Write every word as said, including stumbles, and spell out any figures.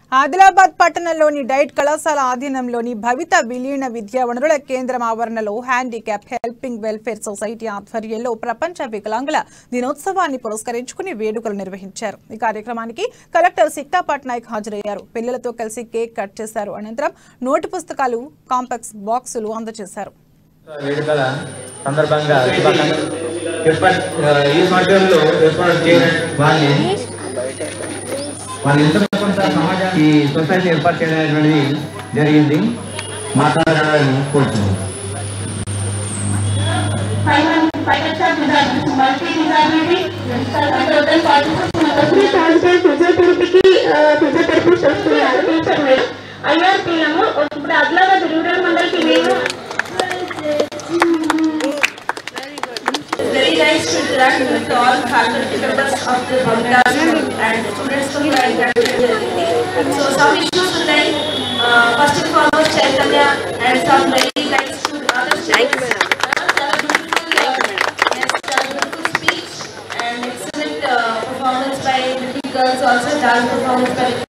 ఆదిలాబాద్ పట్టణంలోని డైట్ కళాశాల ఆధీనంలోని భవిత విలీన విద్యా వనరుల కేంద్రం ఆవరణలో హ్యాండిక్యాప్ హెల్పింగ్ వెల్ఫేర్ సొసైటీ ఆధ్వర్యంలో ప్రపంచ వికలాంగుల దినోత్సవాన్ని పురస్కరించుకుని వేడుకలు నిర్వహించారు। ఈ కార్యక్రమానికి కలెక్టర్ సిక్తా పట్నాయక్ హాజరయ్యారు। పిల్లలతో కలిసి కేక్ కట్ చేశారు। అనంతరం నోటు పుస్తకాలు, కాంపాక్స్ బాక్సులు అందజేశారు। వేడుకల సందర్భంగా ఈ సమయంలో ఏర్పాటు చేయడం వారిని వాళ్ళు ఎంత కొంత సమాజానికి సొసైటీ ఏర్పాటు చేయడం అనేది జరిగింది। మాట్లాడాలని కోరుతున్నాను। ఇప్పుడు ఆదిలాబాద్ రూరల్ మండలికి మేము very nice to interact with all faculty members of the Bhavita and students from the academy. So some issues today, uh, first and foremost Chaitanya and some very nice to other students. చాలా beautiful, yes, చాలా beautiful speech and excellent uh, performance by the girls, also dance performance by